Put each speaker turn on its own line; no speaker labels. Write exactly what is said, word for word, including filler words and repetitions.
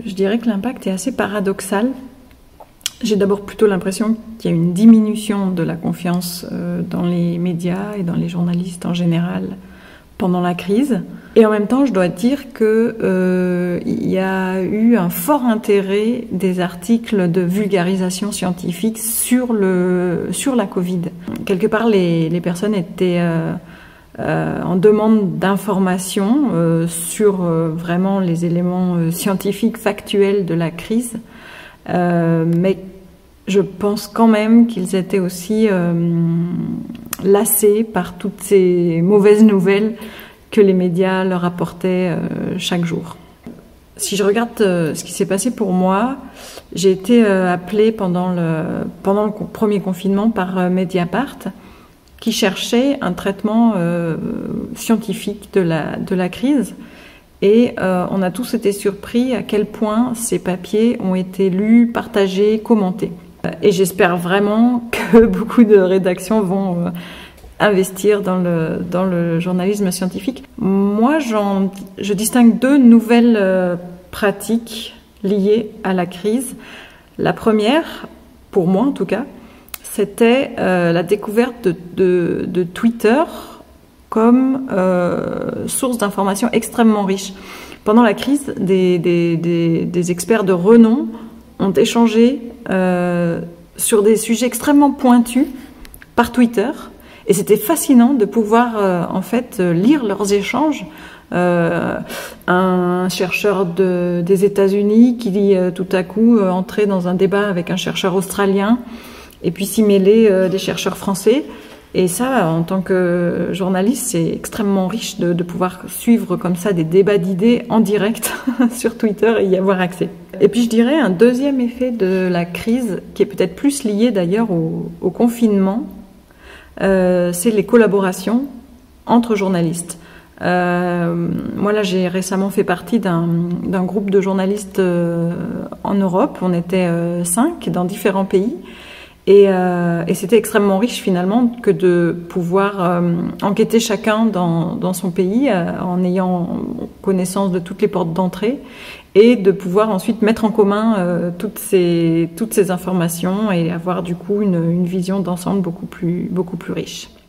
je dirais que l'impact est assez paradoxal. J'ai d'abord plutôt l'impression qu'il y a une diminution de la confiance dans les médias et dans les journalistes en général pendant la crise. Et en même temps, je dois dire que euh, il y a eu un fort intérêt des articles de vulgarisation scientifique sur le sur la Covid. Quelque part, les, les personnes étaient euh, euh, en demande d'informations euh, sur euh, vraiment les éléments euh, scientifiques factuels de la crise, euh, mais je pense quand même qu'ils étaient aussi euh, lassés par toutes ces mauvaises nouvelles que les médias leur apportaient euh, chaque jour. Si je regarde euh, ce qui s'est passé pour moi, j'ai été euh, appelée pendant le, pendant le premier confinement par euh, Mediapart, qui cherchait un traitement euh, scientifique de la, de la crise. Et euh, on a tous été surpris à quel point ces papiers ont été lus, partagés, commentés. Et j'espère vraiment que beaucoup de rédactions vont euh, investir dans le, dans le journalisme scientifique. Moi, j'en, je distingue deux nouvelles euh, pratiques liées à la crise. La première, pour moi en tout cas, c'était euh, la découverte de, de, de Twitter comme euh, source d'information extrêmement riche. Pendant la crise, des, des, des, des experts de renom ont échangé euh, sur des sujets extrêmement pointus par Twitter, et c'était fascinant de pouvoir euh, en fait lire leurs échanges. Euh, un chercheur de, des États-Unis qui euh, tout à coup euh, entrait dans un débat avec un chercheur australien, et puis s'y mêler euh, des chercheurs français. Et ça, en tant que journaliste, c'est extrêmement riche de, de pouvoir suivre comme ça des débats d'idées en direct sur Twitter et y avoir accès. Et puis je dirais un deuxième effet de la crise, qui est peut-être plus lié d'ailleurs au, au confinement, euh, c'est les collaborations entre journalistes. Euh, moi là, j'ai récemment fait partie d'un, d'un groupe de journalistes euh, en Europe. On était euh, cinq dans différents pays. Et, euh, et c'était extrêmement riche finalement que de pouvoir euh, enquêter chacun dans, dans son pays euh, en ayant connaissance de toutes les portes d'entrée et de pouvoir ensuite mettre en commun euh, toutes ces, toutes ces informations et avoir du coup une, une vision d'ensemble beaucoup plus, beaucoup plus riche.